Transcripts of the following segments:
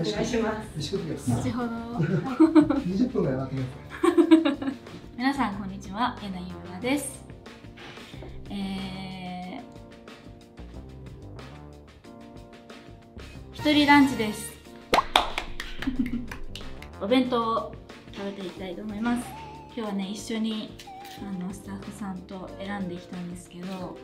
願いします。 後ほど。 20分ぐらい待ってください。 皆さんこんにちは、柳ゆうなです。一人ランチです。お弁当を食べていきたいと思います。今日はね、一緒にスタッフさんと選んできたんですけど、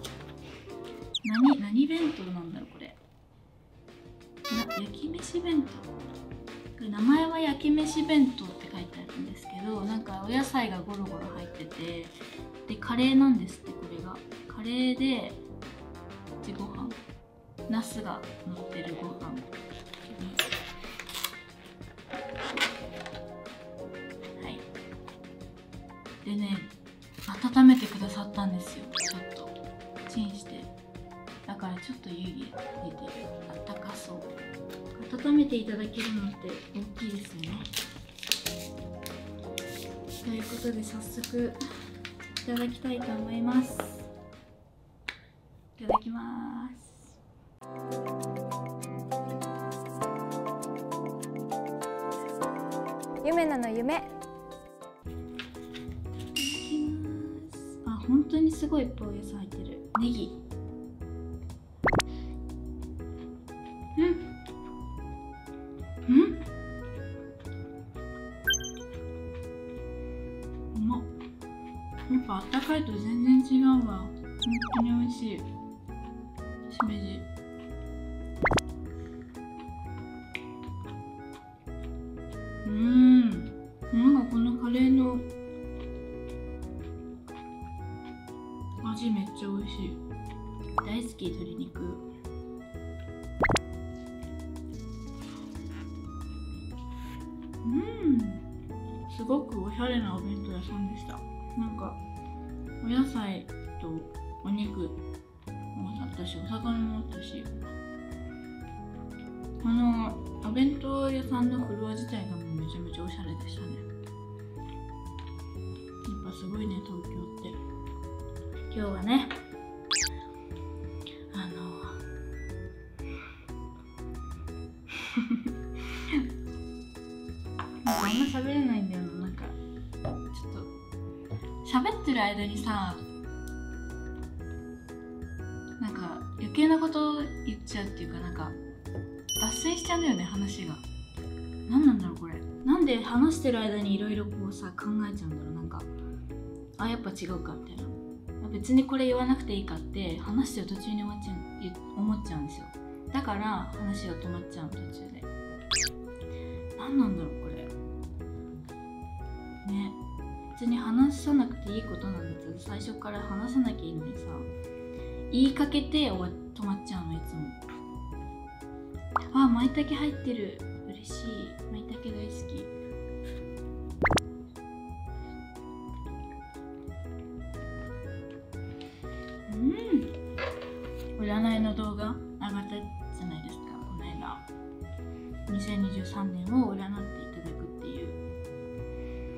何弁当なんだろうこれ。焼き飯弁当。名前は焼き飯弁当って書いてあるんですけど、なんかお野菜がゴロゴロ入ってて、でカレーなんですって。これがカレーでご飯、ナスが乗ってるご飯に、はい。でね、温めてくださったんですよ。ちょっとチンして、だからちょっと湯気出てる。あったかそう。温めていただけるのって大きいですよね。ということで早速いただきたいと思います。いただきます。 ゆめなの夢。 いただきます。あ、本当にすごいいっぱいお野菜入ってる。ネギ。うまっ。やっぱあったかいと全然違うわ。本当に美味しい。しめじ。なんかこのカレーの味めっちゃ美味しい。大好き、鶏肉。すごくおしゃれなお弁当屋さんでした。なんかお野菜とお肉もあったし、お魚もあったし、お弁当屋さんのフロア自体がもうめちゃめちゃおしゃれでしたね。やっぱすごいね、東京って。今日はね、なんかあんま喋れないんだよな。なんかちょっと喋ってる間にさ、なんか余計なこと言っちゃうっていうか、なんか脱線しちゃうんだよね、話が。何なんだろうこれ。なんで話してる間にいろいろこうさ考えちゃうんだろう。なんかやっぱ違うかみたいな。別にこれ言わなくていいかって話してる途中に思っちゃうんですよ。だから話が止まっちゃうの、途中で。何なんだろうこれね。別に話さなくていいことなんだったら最初から話さなきゃいいのにさ、言いかけて止まっちゃうの、いつも。舞茸入ってる、嬉しい。舞茸大好き。占いの動画上がったじゃないですか、この間。2023年を占っていただくっていう。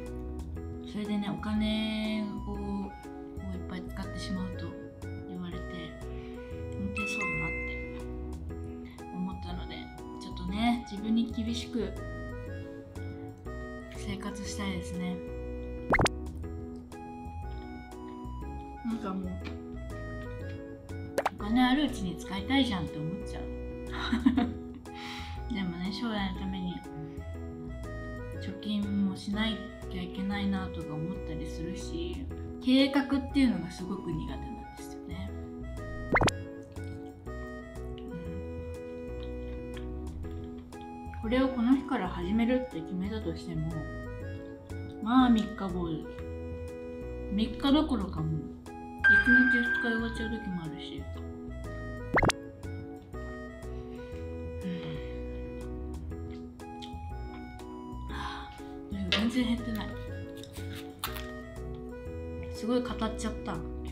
それでね、お金をいっぱい使ってしまうと言われて、本当にそうだなって思ったので、ちょっとね、自分に厳しく生活したいですね。なんかもうお金あるうちに使いたいじゃんって思っちゃう。でもね、将来のために貯金もしなきゃいけないなとか思ったりするし、計画っていうのがすごく苦手なんですよね。これをこの日から始めるって決めたとしても、まあ3日坊主。3日どころかもう1日2日で終わっちゃう時もあるし。全然減ってない。すごい語っちゃった今日。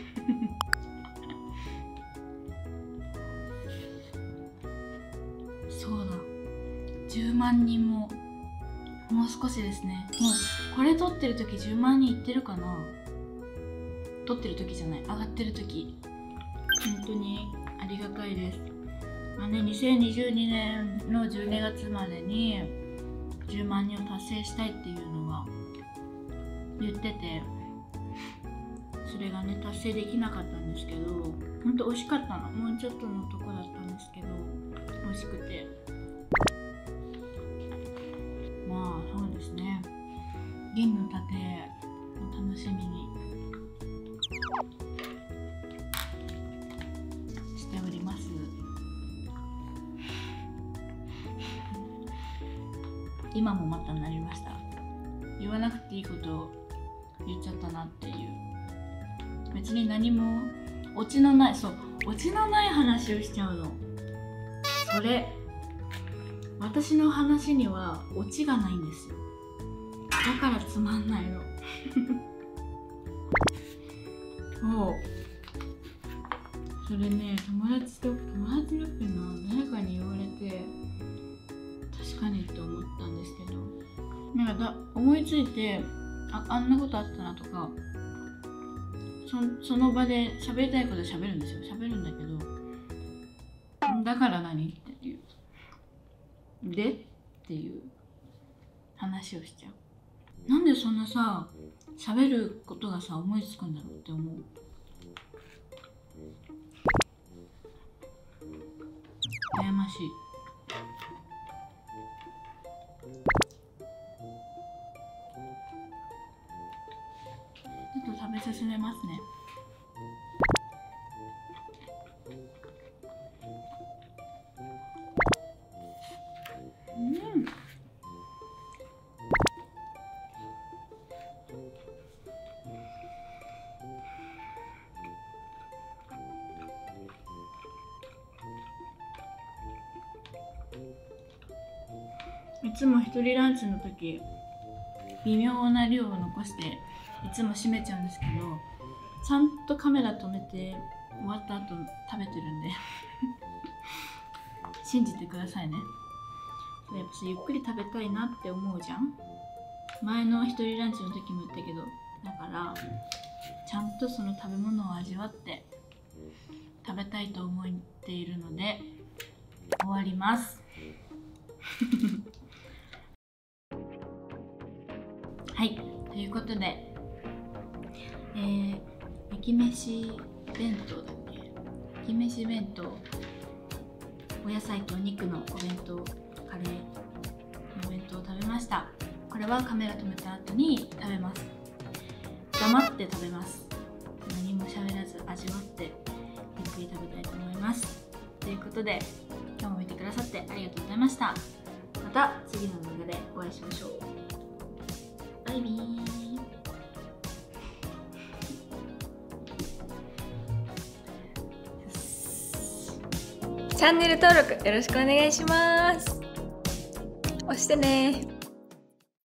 そうだ、10万人もう少しですね。もうこれ撮ってる時10万人いってるかな。撮ってる時じゃない、上がってる時。本当にありがたいです。 まあね、2022年の12月までに10万人を達成したいっていうのは言ってて、それがね達成できなかったんですけど、ほんと惜しかったの。もうちょっとのとこだったんですけど惜しくて、まあそうですね、銀の盾を楽しみにしております。今もまたなりました。言わなくていいことを言っちゃったなっていう。別に何もオチのない、そう、オチのない話をしちゃうの。それ、私の話にはオチがないんですよ。だからつまんないの。そう。それね、友達だっけな、誰かに言われて確かにって思ったんですけど、なんか思いついて、あんなことあったなとか、その場で喋りたいこと喋るんですよ。喋るんだけど、だから何っていう、でっていう話をしちゃう。なんでそんなさ、喋ることがさ思いつくんだろうって思う。悩ましい。ちょっと食べ進めますね。いつも一人ランチの時微妙な量を残していつも閉めちゃうんですけど、ちゃんとカメラ止めて終わった後食べてるんで信じてくださいね。やっぱゆっくり食べたいなって思うじゃん。前の一人ランチの時も言ったけど、だからちゃんとその食べ物を味わって食べたいと思っているので終わりますはい、ということで、焼き飯弁当だっけ、焼き飯弁当、お野菜とお肉のお弁当、カレーのお弁当を食べました。これはカメラ止めた後に食べます。黙って食べます。何も喋らず味わってゆっくり食べたいと思います。ということで、今日も見てくださってありがとうございました。また次の動画でお会いしましょう。バイビー。 チャンネル登録よろしくお願いします。押してね。